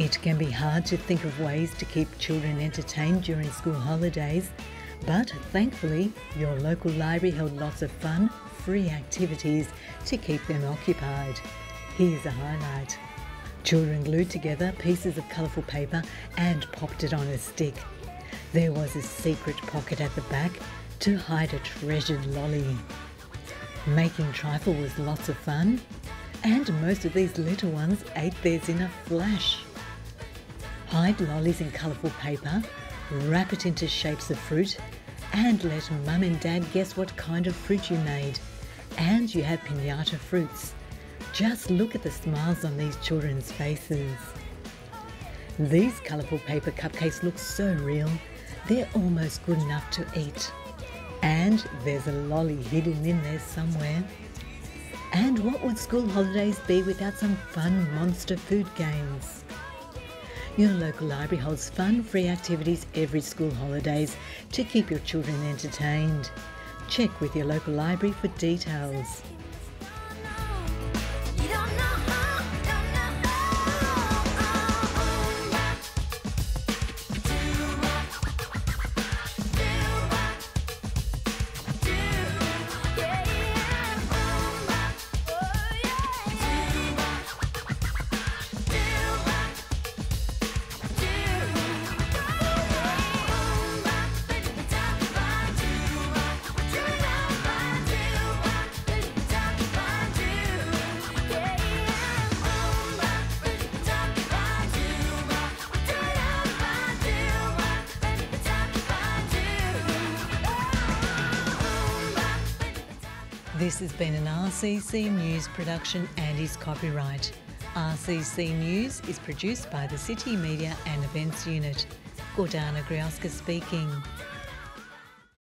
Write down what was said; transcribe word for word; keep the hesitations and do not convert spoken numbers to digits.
It can be hard to think of ways to keep children entertained during school holidays, but thankfully your local library held lots of fun, free activities to keep them occupied. Here's a highlight. Children glued together pieces of colourful paper and popped it on a stick. There was a secret pocket at the back to hide a treasured lolly. Making trifle was lots of fun, and most of these little ones ate theirs in a flash. Hide lollies in colourful paper, wrap it into shapes of fruit, and let Mum and Dad guess what kind of fruit you made. And you have piñata fruits. Just look at the smiles on these children's faces. These colourful paper cupcakes look so real, they're almost good enough to eat. And there's a lolly hidden in there somewhere. And what would school holidays be without some fun monster food games? Your local library holds fun, free activities every school holidays to keep your children entertained. Check with your local library for details. This has been an R C C News production and is copyright. R C C News is produced by the City Media and Events Unit. Gordana Griauska speaking.